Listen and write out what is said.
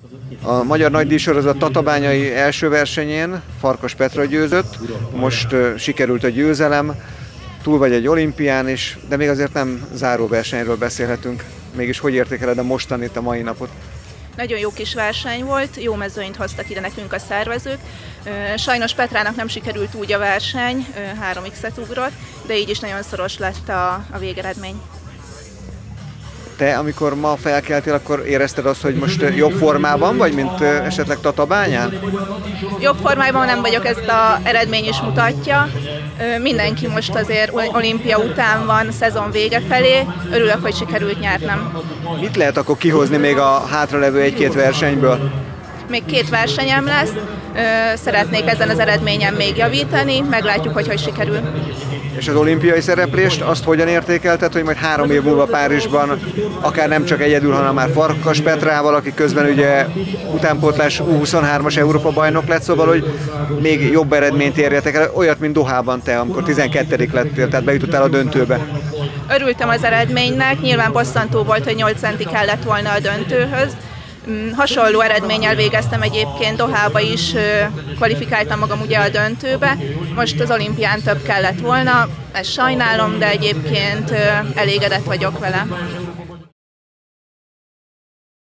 A magyar nagydíjsorozat tatabányai első versenyén Farkas Petra győzött, most sikerült a győzelem, túl vagy egy olimpián is, de még azért nem záró versenyről beszélhetünk. Mégis hogy értékeled a mostanit, a mai napot? Nagyon jó kis verseny volt, jó mezőnyt hoztak ide nekünk a szervezők. Sajnos Petrának nem sikerült úgy a verseny, 3x-et ugrott, de így is nagyon szoros lett a végeredmény. Te, amikor ma felkeltél, akkor érezted azt, hogy most jobb formában vagy, mint esetleg Tatabányán? Jobb formában nem vagyok, ezt az eredmény is mutatja. Mindenki most azért olimpia után van, szezon vége felé. Örülök, hogy sikerült nyernem. Mit lehet akkor kihozni még a hátralevő egy-két versenyből? Még 2 versenyem lesz, szeretnék ezen az eredményen még javítani, meglátjuk, hogy sikerül. És az olimpiai szereplést, azt hogyan értékelted, hogy majd 3 év múlva Párizsban akár nem csak egyedül, hanem már Farkas Petrával, aki közben ugye utánpótlás U23-as Európa bajnok lett, szóval, hogy még jobb eredményt érjetek el, olyat, mint Dohában te, amikor 12. lettél, tehát bejutottál a döntőbe. Örültem az eredménynek, nyilván bosszantó volt, hogy 8 centi kellett volna a döntőhöz. Hasonló eredménnyel végeztem egyébként Dohába is, kvalifikáltam magam ugye a döntőbe. Most az olimpián több kellett volna, ezt sajnálom, de egyébként elégedett vagyok vele.